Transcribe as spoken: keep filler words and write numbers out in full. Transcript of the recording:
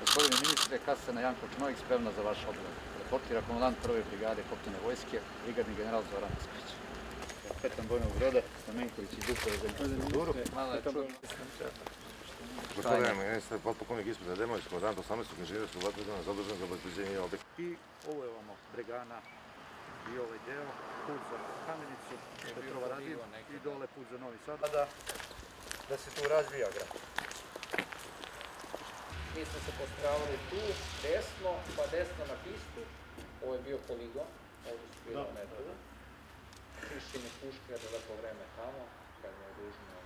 Gospodine ministre, Kasana Janko Čmojik spremna za vaš odgovor. Reportira komandant prve brigade kopnene vojske, brigadni general Zoran Isković. Kapetan bojnog broda, Stamenković iz Uprave za infrastrukturu. Malo je čudno. Gospodine ministre, potpukovnik ispred Ademović, komandant osamnaestog inženjerskog vatrogasnog zadužen za obezbeđenje objekta. I ovo je ovamo Bregana i ovaj deo, put za Kamenicu, Petrova Radin i dole put za Novi Sad. Da se tu razvija grad. Mi smo se postravali tu, desno, pa desno na pistu. Ovo je bio poligon, ovdje su bilo metode. Krišćenje puške je lepo vreme tamo, kad je ružno